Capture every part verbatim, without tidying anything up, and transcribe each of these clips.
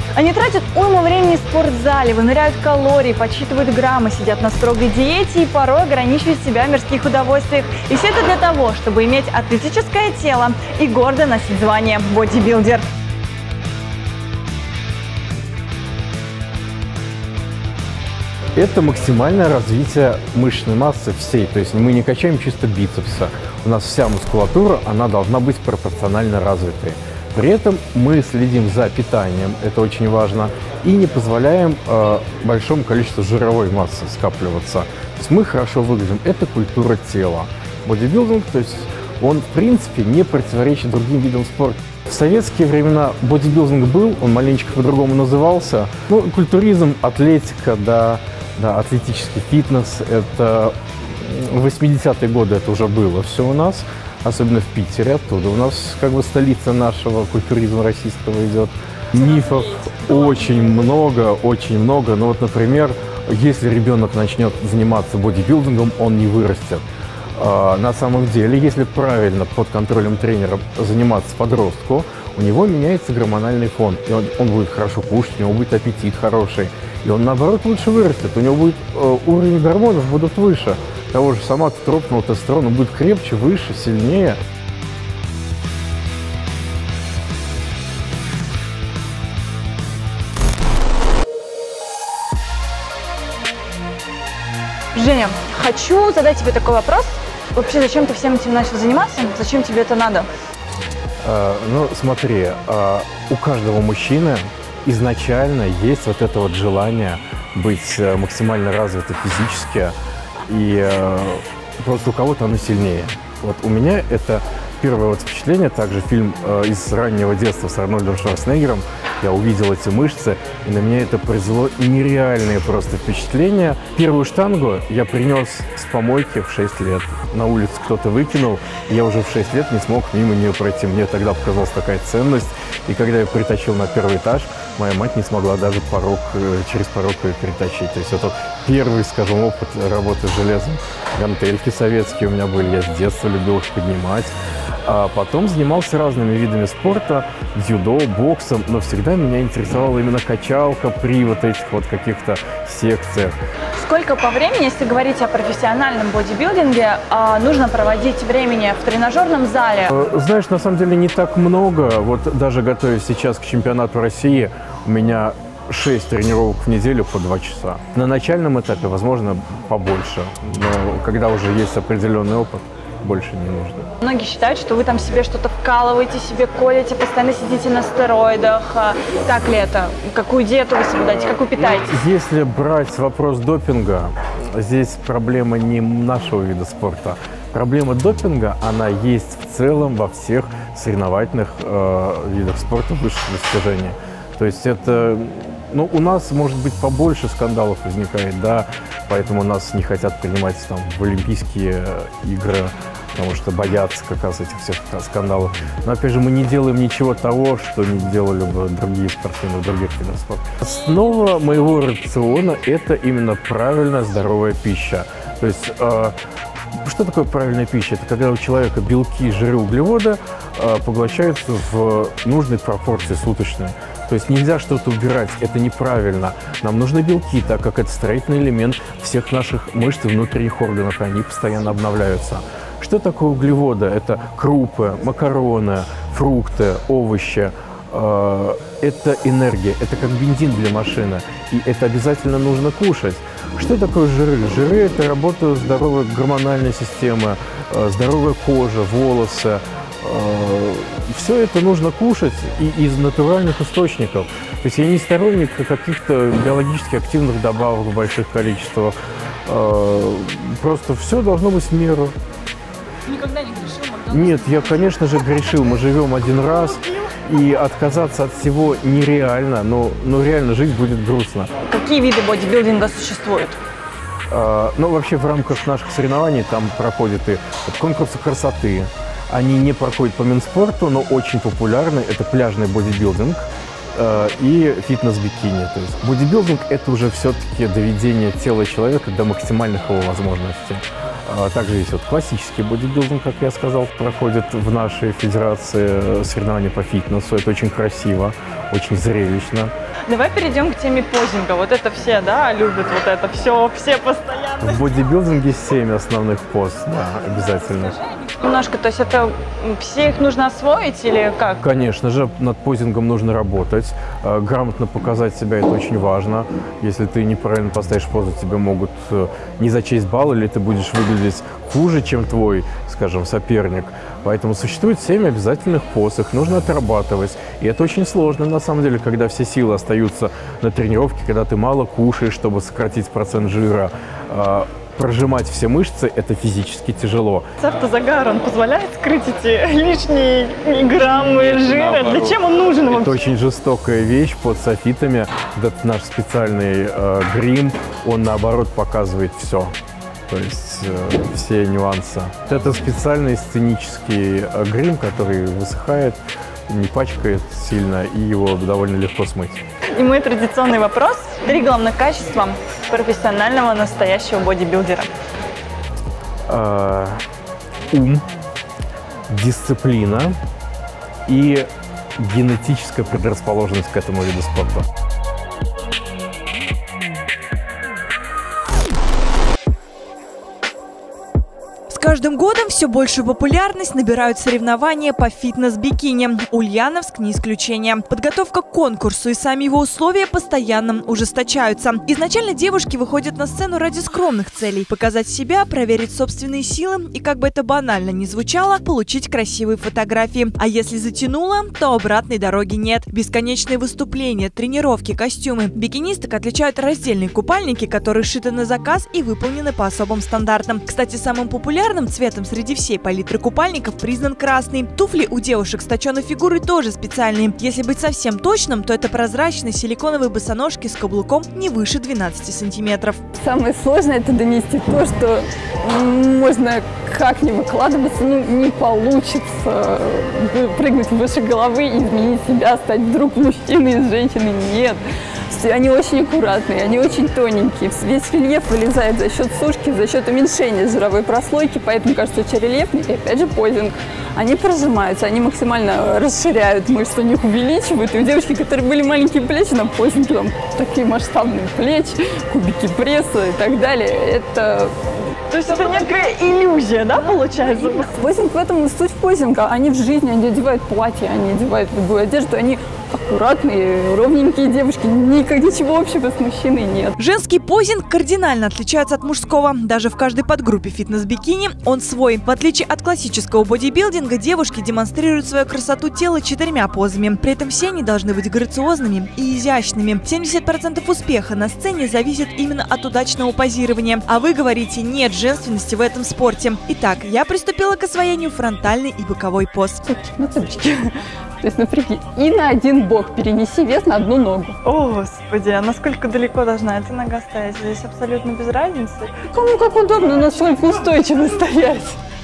Они тратят уйму времени в спортзале, вымеряют калории, подсчитывают граммы, сидят на строгой диете и порой ограничивают себя в мирских удовольствиях. И все это для того, чтобы иметь атлетическое тело и гордо носить звание бодибилдер. Это максимальное развитие мышечной массы всей. То есть мы не качаем чисто бицепса. У нас вся мускулатура, она должна быть пропорционально развитой. При этом мы следим за питанием, это очень важно, и не позволяем э, большому количеству жировой массы скапливаться. То есть мы хорошо выглядим. Это культура тела. Бодибилдинг, то есть он в принципе не противоречит другим видам спорта. В советские времена бодибилдинг был, он маленечко по-другому назывался. Ну, культуризм, атлетика, да, да, атлетический фитнес. Это в восьмидесятые годы это уже было все у нас, особенно в Питере, оттуда. У нас как бы столица нашего культуризма российского идет. Мифов очень много, очень много. Ну вот, например, если ребенок начнет заниматься бодибилдингом, он не вырастет. На самом деле, если правильно под контролем тренера заниматься подростку, у него меняется гормональный фон. И он, он будет хорошо кушать, у него будет аппетит хороший. И он, наоборот, лучше вырастет. У него будет э, уровень гормонов будут выше. Того же соматотропного тестостерона будет крепче, выше, сильнее. Женя, хочу задать тебе такой вопрос. Вообще, зачем ты всем этим начал заниматься? Зачем тебе это надо? Э, ну, смотри, э, у каждого мужчины изначально есть вот это вот желание быть максимально развитым физически, и э, просто у кого-то оно сильнее. Вот у меня это первое вот впечатление, также фильм э, из раннего детства с Арнольдом Шварценеггером. Я увидел эти мышцы, и на меня это произвело нереальные просто впечатления. Первую штангу я принес с помойки в шесть лет. На улице кто-то выкинул, и я уже в шесть лет не смог мимо нее пройти. Мне тогда показалась такая ценность. И когда я притащил на первый этаж, моя мать не смогла даже порог, через порог ее перетащить. То есть это первый, скажем, опыт работы с железом. Гантельки советские у меня были, я с детства любил их поднимать. А потом занимался разными видами спорта, дзюдо, боксом, но всегда меня интересовала именно качалка при вот этих вот каких-то секциях. Сколько по времени, если говорить о профессиональном бодибилдинге, нужно проводить времени в тренажерном зале? Знаешь, на самом деле не так много. Вот даже готовясь сейчас к чемпионату России, у меня шесть тренировок в неделю по два часа. На начальном этапе, возможно, побольше, но когда уже есть определенный опыт, больше не нужно. Многие считают, что вы там себе что-то вкалываете, себе колите, постоянно сидите на стероидах. Так ли это? Какую диету вы соблюдаете, как вы питаетесь? Если брать вопрос допинга, здесь проблема не нашего вида спорта. Проблема допинга, она есть в целом во всех соревновательных э, видах спорта высших достижений. То есть это, ну, у нас, может быть, побольше скандалов возникает, да, поэтому нас не хотят принимать там в Олимпийские игры, потому что боятся как раз этих всех скандалов. Но, опять же, мы не делаем ничего того, что не делали бы другие спортсмены в других видах спорта. Основа моего рациона – это именно правильная здоровая пища. То есть, э, что такое правильная пища? Это когда у человека белки, жиры, углеводы э, поглощаются в нужной пропорции суточной. То есть нельзя что-то убирать, это неправильно. Нам нужны белки, так как это строительный элемент всех наших мышц и внутренних органов, и они постоянно обновляются. Что такое углеводы? Это крупы, макароны, фрукты, овощи. Это энергия, это как бензин для машины, и это обязательно нужно кушать. Что такое жиры? Жиры – это работа здоровой гормональной системы, здоровая кожа, волосы. Все это нужно кушать и из натуральных источников. То есть я не сторонник каких-то биологически активных добавок в больших количествах. Просто все должно быть в меру. Никогда не грешил? Нет, я, конечно же, грешил. Мы живем один раз, и отказаться от всего нереально, но, но реально жить будет грустно. Какие виды бодибилдинга существуют? Ну, вообще, в рамках наших соревнований там проходят и конкурсы красоты. Они не проходят по Минспорту, но очень популярны. Это пляжный бодибилдинг э, и фитнес-бикини. То есть бодибилдинг – это уже все-таки доведение тела человека до максимальных его возможностей. А также есть вот классический бодибилдинг, как я сказал, проходит в нашей федерации соревнования по фитнесу. Это очень красиво, очень зрелищно. Давай перейдем к теме позинга. Вот это все, да, любят вот это все, все постоянно. В бодибилдинге семь основных поз, да, обязательно. Немножко, то есть это все их нужно освоить или как? Конечно же, над позингом нужно работать. Грамотно показать себя – это очень важно. Если ты неправильно поставишь позу, тебе могут не зачесть балл, или ты будешь выглядеть хуже, чем твой, скажем, соперник. Поэтому существует семь обязательных поз, их нужно отрабатывать. И это очень сложно, на самом деле, когда все силы остаются на тренировке, когда ты мало кушаешь, чтобы сократить процент жира. Прожимать все мышцы – это физически тяжело. Автозагар, он позволяет скрыть эти лишние граммы жира? Наоборот. Для чем он нужен вам? Это очень жестокая вещь под софитами. Этот наш специальный э, грим, он наоборот показывает все. То есть э, все нюансы. Это специальный сценический э, грим, который высыхает, не пачкает сильно, и его довольно легко смыть. И мой традиционный вопрос. Три главных качества профессионального настоящего бодибилдера. Э, ум, дисциплина и генетическая предрасположенность к этому виду спорта. С каждым годом все большую популярность набирают соревнования по фитнес-бикини. Ульяновск не исключение. Подготовка к конкурсу и сами его условия постоянно ужесточаются. Изначально девушки выходят на сцену ради скромных целей – показать себя, проверить собственные силы и, как бы это банально ни звучало, получить красивые фотографии. А если затянуло, то обратной дороги нет. Бесконечные выступления, тренировки, костюмы. Бикинисток отличают раздельные купальники, которые шиты на заказ и выполнены по особым стандартам. Кстати, самым популярным цветом среди всей палитры купальников признан красный. Туфли у девушек с точенной фигурой тоже специальные. Если быть совсем точным, то это прозрачные силиконовые босоножки с каблуком не выше двенадцати сантиметров. Самое сложное – это донести то, что можно как ни выкладываться, ну, не получится прыгнуть выше головы и изменить себя, стать вдруг мужчиной из женщины. Нет. Они очень аккуратные, они очень тоненькие. Весь рельеф вылезает за счет сушки, за счет уменьшения жировой прослойки, поэтому кажется очень рельефный. И опять же позинг. Они прожимаются, они максимально расширяют мышцы, у них увеличивают. И у девочки, которые были маленькие плечи, на позинге там такие масштабные плечи, кубики пресса и так далее. Это... То есть это некая иллюзия, да, получается? Позинг в этом суть позинга. Они в жизни, они одевают платья, они одевают любую одежду, они аккуратные, ровненькие девушки, никак ничего общего с мужчиной нет. Женский позинг кардинально отличается от мужского. Даже в каждой подгруппе фитнес-бикини он свой. В отличие от классического бодибилдинга, девушки демонстрируют свою красоту тела четырьмя позами. При этом все они должны быть грациозными и изящными. семьдесят процентов успеха на сцене зависит именно от удачного позирования. А вы говорите, нет женственности в этом спорте. Итак, я приступила к освоению фронтальной и боковой поз. На цыпочки. То есть напряги и на один бок перенеси вес на одну ногу. О, Господи, а насколько далеко должна эта нога стоять? Здесь абсолютно без разницы. Кому как удобно, насколько устойчиво стоять.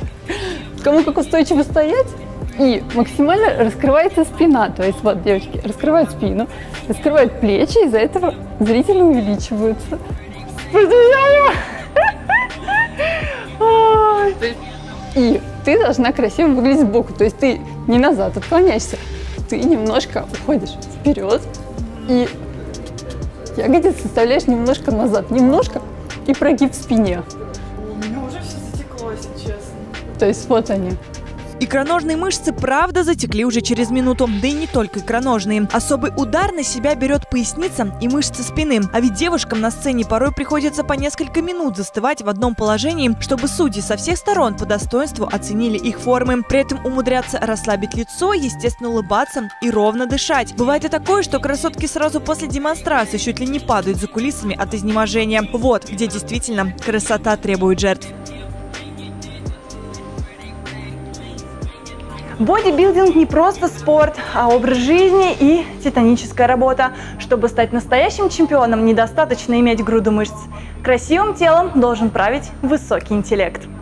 Кому как устойчиво стоять. И максимально раскрывается спина. То есть вот девочки раскрывают спину, раскрывают плечи, из-за этого зрители увеличиваются. И ты должна красиво выглядеть сбоку. То есть ты не назад отклоняешься, ты немножко уходишь вперед и ягодицы составляешь немножко назад. Немножко и прогиб в спине. У меня уже все затекло, если честно. То есть вот они. Икроножные мышцы, правда, затекли уже через минуту. Да и не только икроножные. Особый удар на себя берет поясница и мышцы спины. А ведь девушкам на сцене порой приходится по несколько минут застывать в одном положении, чтобы судьи со всех сторон по достоинству оценили их формы. При этом умудряться расслабить лицо, естественно, улыбаться и ровно дышать. Бывает и такое, что красотки сразу после демонстрации чуть ли не падают за кулисами от изнеможения. Вот где действительно красота требует жертв. Бодибилдинг не просто спорт, а образ жизни и титаническая работа. Чтобы стать настоящим чемпионом, недостаточно иметь груду мышц. Красивым телом должен править высокий интеллект.